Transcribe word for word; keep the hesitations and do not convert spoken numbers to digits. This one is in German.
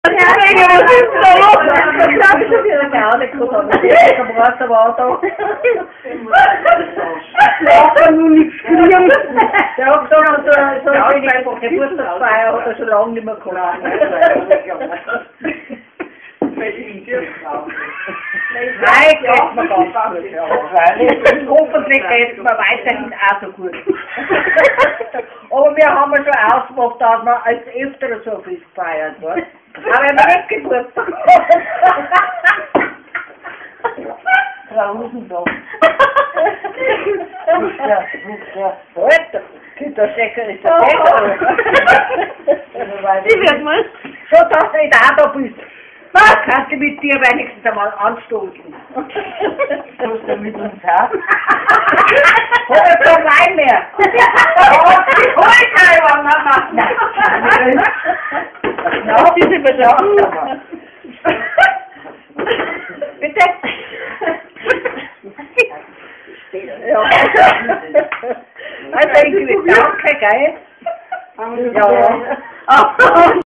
Ja, wegen was ist da los? Das habe ich schon wieder gar nicht gehabt. Der Braten war da. Lachen nur nichts kriegen. Der hat gesagt, so, so eine Geburtstagsfeier hat er schon lange nicht mehr gehabt. Nein, geht mir ganz gut. Ja. Hoffentlich geht es mir weiterhin auch so gut. Aber wir haben ja schon ausgemacht, dass wir als öfter so viel gefeiert wird. Aber wenn wir nicht Geburtstag Draußen da. Alter, der Stecker ist der Stecker. Ich werd mal. So, dass du nicht auch da bist. Was? Kannst du mit dir wenigstens einmal anstoßen? Tust du mit uns auch? Hol kein Wein mehr! Hol kein Mama! Na, diese Beschreibung. Bitte? Ja. Also, ich will danke, gell? Ja.